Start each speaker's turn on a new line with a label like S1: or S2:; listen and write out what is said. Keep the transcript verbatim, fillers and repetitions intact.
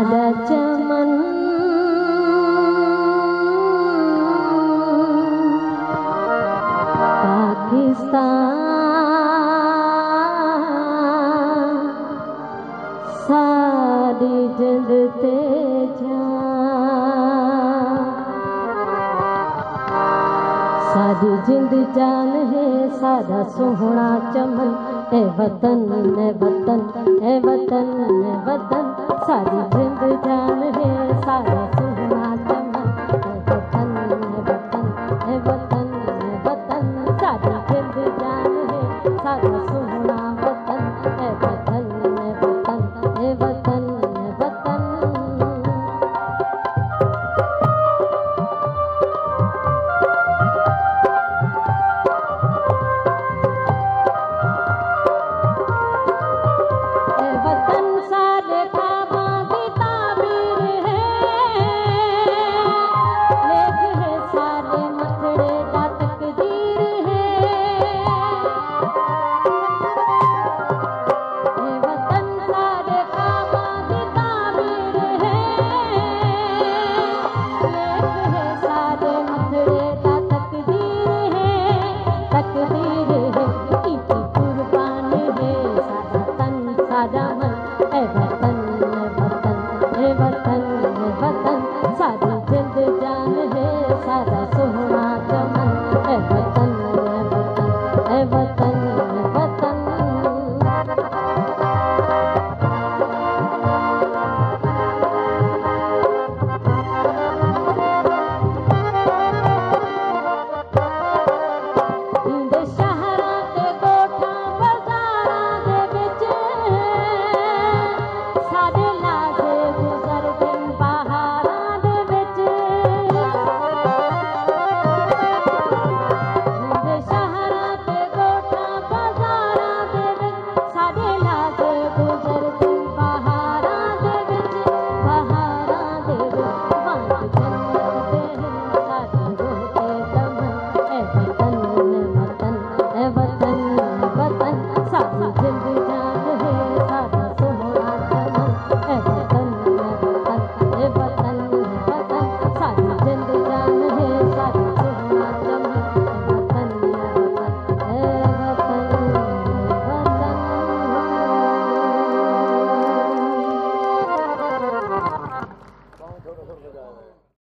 S1: सादा चमन पाकिस्तान सारी जिंद ते जान, सारी जिंद जान है सादा सोहना चमन। ए वतन ए वतन ए वतन ए वतन सारी जिंद जान है सादा सोहना चमन। ए वतन ए वतन ए वतन ए वतन सारी जिंद जान है सादा सोहना